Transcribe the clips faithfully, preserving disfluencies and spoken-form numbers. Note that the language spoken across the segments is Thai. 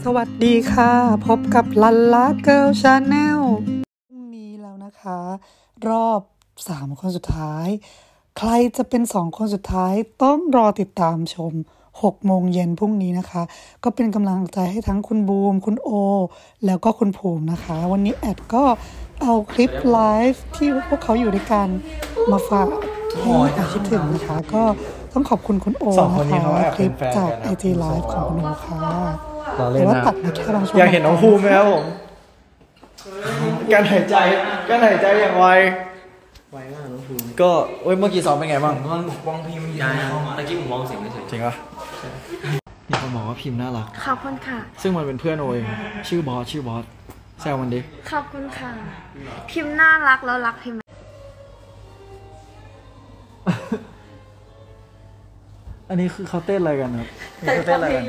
สวัสดีค่ะพบกับลันลาเกิร์ลชาแนลพรุ่งนี้แล้วนะคะรอบสามคนสุดท้ายใครจะเป็นสองคนสุดท้ายต้องรอติดตามชมหกโมงเย็นพรุ่งนี้นะคะก็เป็นกำลังใจให้ทั้งคุณบูมคุณโอแล้วก็คุณภูมินะคะวันนี้แอดก็เอาคลิปไลฟ์ที่พวกเขาอยู่ด้วยกันมาฝากให้คิดถึงนะคะก็ต้องขอบคุณคุณโอนะคะคลิปจากไอจีไลฟ์ของคุณโอค่ะแต่ว่าตัดมาแค่บางช่วงอยากเห็นน้องภูมิไหมครับผมการหายใจการหายใจอย่างไวไวมากน้องภูมิก็เอ้ยเมื่อกี้ซ้อมเป็นไงบ้างมันวางพิมพ์ยายตะกี้ผมมองเสียงไม่เฉยจริงปะมีคนบอกว่าพิมพ์น่ารักขอบคุณค่ะซึ่งมันเป็นเพื่อนโอเองชื่อบอสชื่อบอสแซวมันดิขอบคุณค่ะพิมพ์น่ารักแล้วรักพิมพ์อันนี้คือเขาเต้นอะไรกันครับเขาเต้นอะไรกัน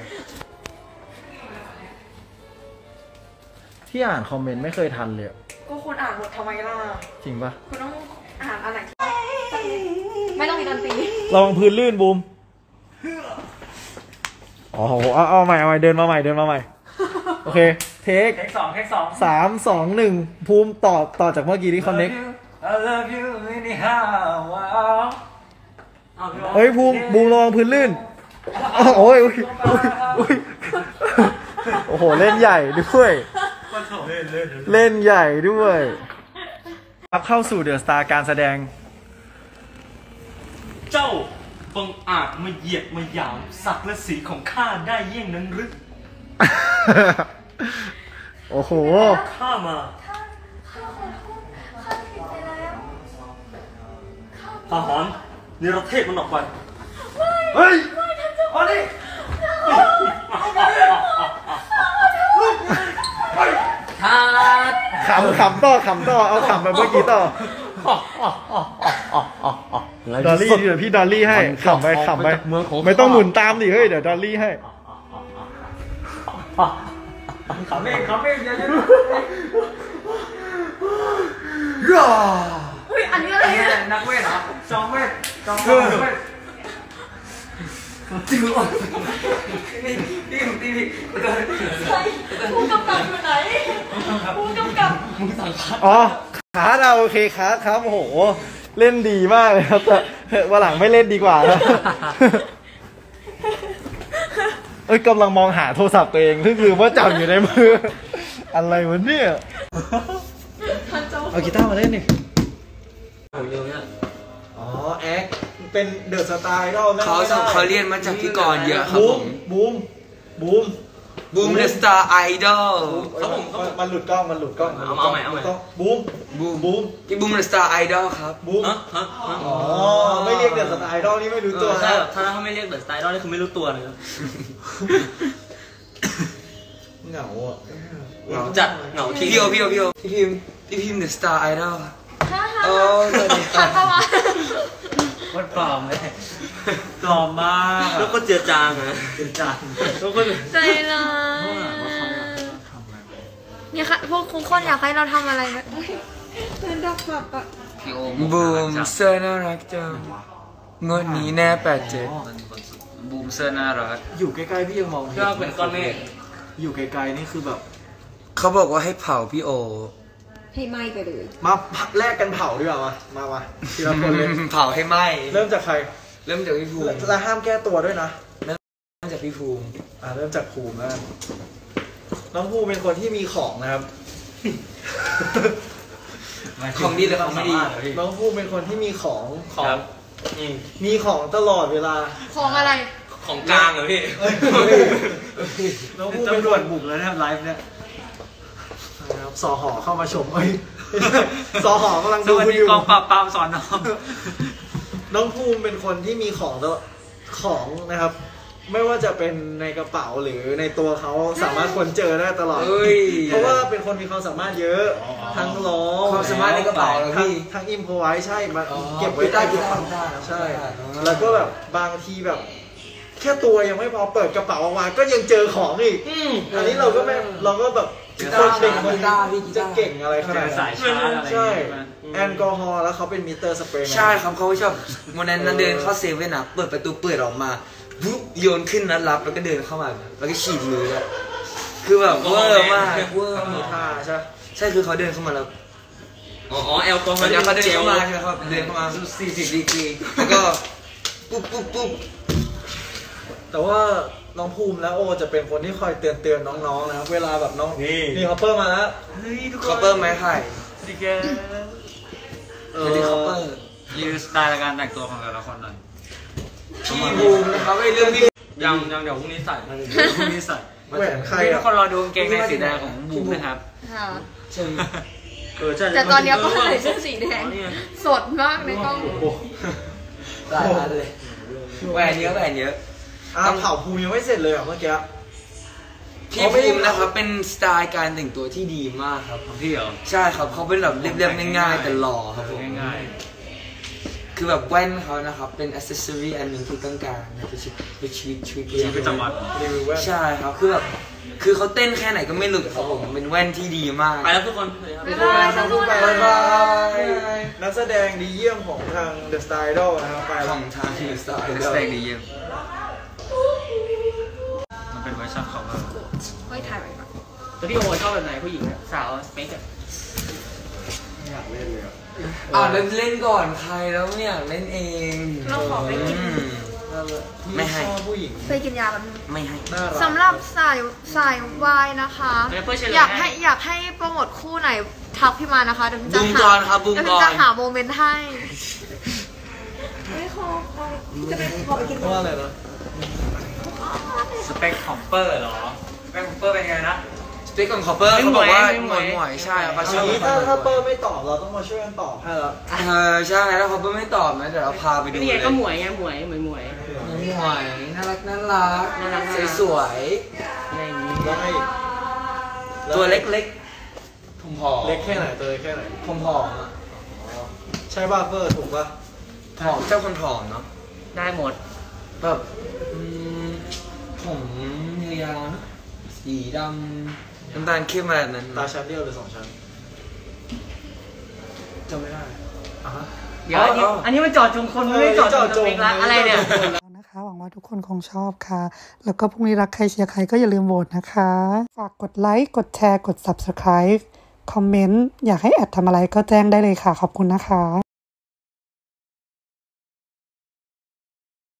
ที่อ่านคอมเมนต์ไม่เคยทันเลยก็คุณอ่านหมดทำไมล่ะจริงปะคุณต้องอ่านอะไรไม่ต้องมีดนตรีระวังพื้นลื่นบูมอ๋อเอาเอาใหม่เอาใหม่เดินมาใหม่เดินมาใหม่โอเคเทคเทคสองเทคสองสามสองหนึ่งภูมิต่อต่อจากเมื่อกี้ที่คอนเน็กเฮ้ยภูมิบูมระวังพื้นลื่นโอ้ยโอ้โหเล่นใหญ่ด้วยเล่นใหญ่ด้วยครับเข้าสู่เดอะสตาร์การแสดงเจ้าบังอาจมาเหยียดมาหยามศักดิ์และศรีของข้าได้เยี่ยงนั้นหรือโอ้โหข้ามาทหารนิรเทศมันออกไปเฮ้ยมาดิขำขำต่อขำต่อเอาขำแบบเมื่อกี้ต่อดอลลี่เดี๋ยวพี่ดอลลี่ให้ขำไปขำไปไม่ต้องหมุนตามดิเฮ้ยเดี๋ยวดอลลี่ให้ขำเองขำเองอย่าเล่นเฮ้ยอันนี้อะไรเนี่ยนักเวทเหรอจอมเวทจอมเวทจริงเหรอนี่นี่นี่นี่ผู้กำกับอยู่ไหนผู้กำกับมึงสั่งคัดอ๋อขาเราโอเคครับครับโอ้โหเล่นดีมากเลยครับแต่วันหลังไม่เล่นดีกว่าแล้วเอ้ยกำลังมองหาโทรศัพท์ตัวเองซึ่งคือว่าจับอยู่ในมืออะไรวะเนี่ยเอากีตาร์มาเล่นดิอ๋อแอ็กเป็นเดอะสไตล์เราเขาเขาเรียนมาจากพี่กรณ์เยอะครับผมบูมบูมบูมเดอะสตาร์ไอดอลครับผมมันหลุดกล้องมันหลุดกล้องเอาเอาใหม่เอาใหม่บูมบูมบูมพี่บูมเดอะสตาร์ไอดอลครับบูมอ๋อไม่เรียกเดอะสตาร์ไอดอลนี่ไม่รู้ตัวใช่ถ้าเขาไม่เรียกเดอะสตาร์ไอดอลนี่คือไม่รู้ตัวเลยครับเหงาอ่ะเหงาจัดเหงาพี่พี่โอพี่โอพี่โอพี่พิมพี่พิมเดอะสตาร์ไอดอลโอ้สวัสดีค่ะมันปลอมเลยปลอมมากแล้วก็เจือจางนะเจือจางแล้วก็ใจร้ายเนี่ยค่ะพวกคุณคนอยากให้เราทำอะไรนะเป็นดอกแบบอะบูมเซอร์น่ารักจังงดนี้แน่แปดเจ็ดบูมเซอร์น่ารักอยู่ใกล้ๆพี่ยังมองก็เป็นก้อนเมฆอยู่ไกลๆนี่คือแบบเขาบอกว่าให้เผาพี่โอให้ไหม้ไปเลยมาแลกกันเผาดีกว่ามามามาทีละคนเลยเผาให้ไหม้เริ่มจากใครเริ่มจากพี่ภูมิแล้วห้ามแก้ตัวด้วยนะเริ่มจากพี่ภูมิอ่าเริ่มจากภูมินะน้องภูมิเป็นคนที่มีของนะครับของดีแต่ของไม่ดีน้องภูมิเป็นคนที่มีของของมีของตลอดเวลาของอะไรของกลางเหรอพี่น้องภูมิเป็นตำรวจบุกแล้วเนี่ยไลฟ์เนี่ยนะครับสอหอเข้ามาชมเอ้ยสอหอกำลังดูอยู่กองปราบปรามสอนน้องน้องภูมิเป็นคนที่มีของของนะครับไม่ว่าจะเป็นในกระเป๋าหรือในตัวเขาสามารถคนเจอได้ตลอดเพราะว่าเป็นคนมีความสามารถเยอะทั้งร้องความสามารถในกระเป๋าทั้งทั้งอิมพอไว้ใช่มาเก็บไว้ใต้กีตาร์ใช่แล้วก็แบบบางทีแบบแค่ตัวยังไม่พอเปิดกระเป๋าออกมาก็ยังเจอของอีกอันนี้เราก็ไม่เราก็แบบคนเด็กคนจะเก่งอะไรขนาดนั้นใช่แอลกอฮอล์แล้วเขาเป็นมิเตอร์สเปรย์ใช่ครับเขาชอบวันนั้นเดินเข้าเซเว่นอ่ะเปิดประตูเปิดออกมาปุ๊บโยนขึ้นนัดรับแล้วก็เดินเข้ามาแล้วก็ฉีดมือแล้วคือแบบเวอร์มากเวอร์มีมากท่าใช่ใช่คือเขาเดินเข้ามาแล้วอ๋อแอลกอฮอเขาล์เดินเขาเดินเจลเข้ามาใช่ไหมครับเดินเข้ามาสี่สิบดีกรีแล้วก็ปุ๊บปุ๊บปุ๊บแต่ว่าน้องภูมิและโอจะเป็นคนที่คอยเตือนเตือนน้องๆนะครับเวลาแบบน้องนี่ฮอปเปอร์มาแล้วเฮ้ยทุกคนคอปเปอร์ไม้ไผ่สิแกเอเฮลิคอปเปออร์รีวิวสไตล์การแต่งตัวของแต่ละคนหน่อยพี่ภูมินะครับไอ้เรื่องที่ยังยังเดี๋ยวพรุ่งนี้ใส่พรุ่งนี้ใส่แหวนใครทุอ่ะกคนรอดูกางเกงในสีแดงของบูมนะครับค่ะเชิญเออใช่แต่ตอนนี้ก็ใส่เสื้อสีแดงสดมากในกล้องตายแล้วเลยแหวนเยอะแหวนเยอะอ่าเผาภูมิยังไม่เสร็จเลยอ่ะเมื่อกี้พี่ภูมินะครับเป็นสไตล์การแต่งตัวที่ดีมากครับของพี่เหรอใช่ครับเขาเป็นแบบเรียบๆง่ายๆแต่หล่อครับผมง่ายคือแบบแว่นเขานะครับเป็นอ c เซสซอรี่อันหนึ่งที่ต้องการในชีวิตในชีวิตชีวิตๆชีวิตประจำวันรีวิวแว่นใช่ครับคือแบบคือเขาเต้นแค่ไหนก็ไม่หลุดครับผมเป็นแว่นที่ดีมากไปแล้วทุกคนบ๊ายบายขอบคุณนะบ๊ายบายนักแสดงดีเยี่ยมของทาง The Star Idol นะครับไปขแล้อวงทางสไตล์เป็นสเต็กดีเยี่ยมมันเป็นเวอร์ชันของเราเฮ้ยถ่ายไปก่อนแต่พี่โอชอบแบบไหนผู้หญิงสาวสเปคอะอยากเล่นเลยอ่ะอ่าเล่นเล่นก่อนใครแล้วไม่อยากเล่นเองเราขอไปกินอืม ไม่ให้ชอบผู้หญิงไปกินยากันงไม่ให้น่ารักสำหรับสายสายวายนะคะ อยากให้อยากให้โปรโมทคู่ไหนทักพี่มานะคะเดี๋ยวพี่จะบูมหาก่อนครับบูมเดี๋ยวก่พี่อจะนหาโมเมนต์ให้ไม่ขอจะไปขอไปกินเพราะว่าอะไรนะสเปคของเปอร์เหรอสเปคของเปอร์เป็นไงนะสเปคของคอปเปอร์เขาบอกว่าหมวยหมวยใช่เขาชทีอบนี้ถ้าถ้าเปอร์ไม่ตอบเราต้องมาช่วยกันตอบให้แล้วเออใช่แล้วคอปเปอร์ไม่ตอบนะเดี๋ยวเราพาไปดูนี่เลไงยก็หมวยไงหมวยหมวยหมวยหมวยน่ารักน่ารักน่ารักสวยอะไรอย่างนี้แล้วให้ๆตัวเล็กๆผมผอมเล็กแค่ไหนตัวเล็กแค่ไหนผมผอมอะใช่ป่ะเปอร์ถูกป่ะผอมเจ้าคนผอมเนาะได้หมดแบบอืมผมยาวๆนะสีดำน้ำตาลเข้มอะไรแบบนั้นตาชั้นเดียวหรือสองชั้นจำไม่ได้อ่ะฮะเดี๋ยวอันนี้อันนี้มันจอดจงคนไม่ได้จอดจงสเปกละอะไรเนี่ยแล้วนะคะหวังว่าทุกคนคงชอบค่ะ แล้วก็พรุ่งนี้รักใครเชียร์ใครก็อย่าลืมโหวตนะคะ ฝากกดไลค์กดแชร์กด ซับสไครบ์ คอมเมนต์อยากให้แอดทำอะไรก็แจ้งได้เลยค่ะ ขอบคุณนะคะ